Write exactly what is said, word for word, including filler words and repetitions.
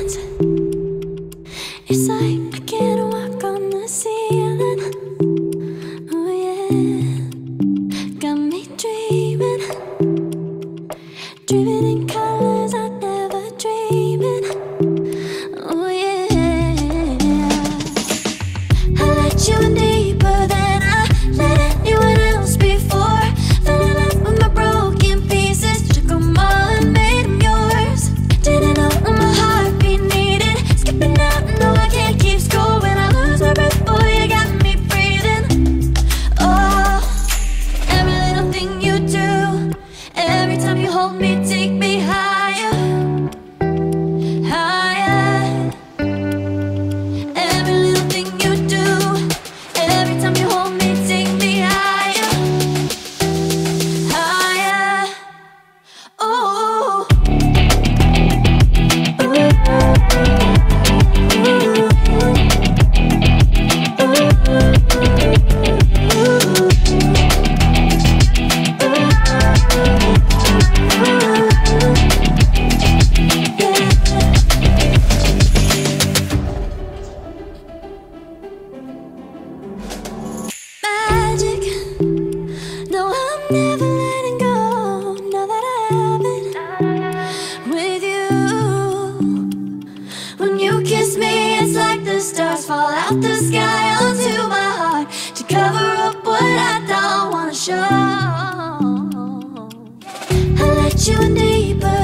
nights. It's like I can't walk on the ceiling. Oh yeah, got me dreaming, dreaming in colors I never dreamed in. Oh yeah, I let you in deeper than I let anyone else before. Fell in love with my broken pieces, took them all and made them yours. Didn't know what my heartbeat needed, skipping out, no I can't keep score. When I lose my breath, boy, you got me breathing. Oh, every little thing you do, every time you hold me, take me higher, higher. Every little thing you do, every time you hold me, take me higher, higher. Oh, magic. No, I'm never letting go. Now that I have it with you. When you kiss me, it's like the stars fall out the sky onto my heart to cover up what I don't wanna show. I let you in deeper